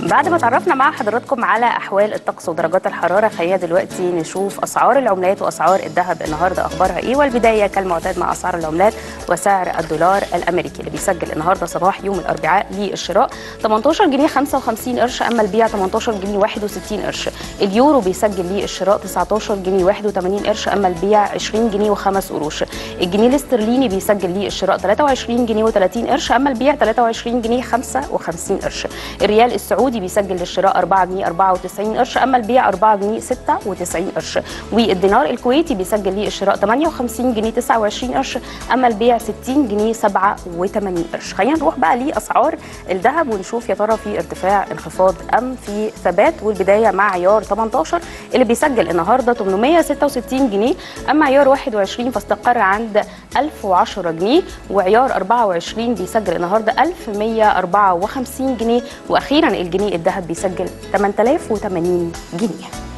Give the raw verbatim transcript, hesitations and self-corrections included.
بعد ما تعرفنا مع حضراتكم على احوال الطقس ودرجات الحراره، خلينا دلوقتي نشوف اسعار العملات واسعار الذهب النهارده اخبارها ايه. والبدايه كالمعتاد مع اسعار العملات وسعر الدولار الامريكي اللي بيسجل النهارده صباح يوم الاربعاء للشراء ثمانية عشر جنيه خمسة وخمسين قرش، اما البيع ثمانية عشر جنيه واحد وستين قرش. اليورو بيسجل للشراء تسعة عشر جنيه واحد وثمانين قرش، اما البيع عشرين جنيه وخمس قروش. الجنيه الاسترليني بيسجل للشراء ثلاثة وعشرين جنيه وثلاثين قرش، اما البيع ثلاثة وعشرين جنيه خمسة وخمسين قرش. الريال السعودي بيسجل للشراء أربعة جنيه أربعة وتسعين قرش، اما البيع أربعة جنيه ستة وتسعين قرش. والدينار الكويتي بيسجل للشراء ثمانية وخمسين جنيه تسعة وعشرين قرش، اما البيع ستين جنيه سبعة وثمانين قرش. خلينا نروح بقى لاسعار الذهب ونشوف يا ترى في ارتفاع انخفاض ام في ثبات. والبدايه مع عيار ثمانية عشر اللي بيسجل النهارده ثمانمائة وستة وستين جنيه، اما عيار واحد وعشرين فاستقر عند ألف وعشرة جنيه، وعيار أربعة وعشرين بيسجل النهارده ألف ومائة وأربعة وخمسين جنيه، واخيرا الجنيه الذهب بيسجل ثمانية آلاف وثمانين جنيه.